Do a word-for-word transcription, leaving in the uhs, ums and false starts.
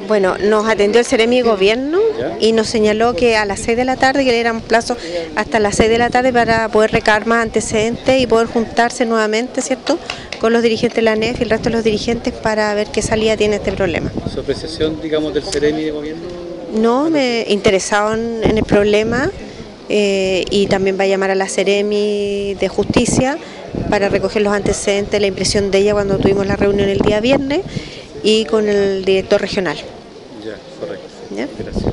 Bueno, nos atendió el Seremi de Gobierno y nos señaló que a las seis de la tarde, que le dieran plazo hasta las seis de la tarde para poder recabar más antecedentes y poder juntarse nuevamente, ¿cierto?, con los dirigentes de la A N E F y el resto de los dirigentes para ver qué salida tiene este problema. ¿Su apreciación, digamos, del Seremi de Gobierno? No, me interesaban en el problema eh, y también va a llamar a la Seremi de Justicia para recoger los antecedentes, la impresión de ella cuando tuvimos la reunión el día viernes y con el director regional. Ya, correcto. ¿Ya? Gracias.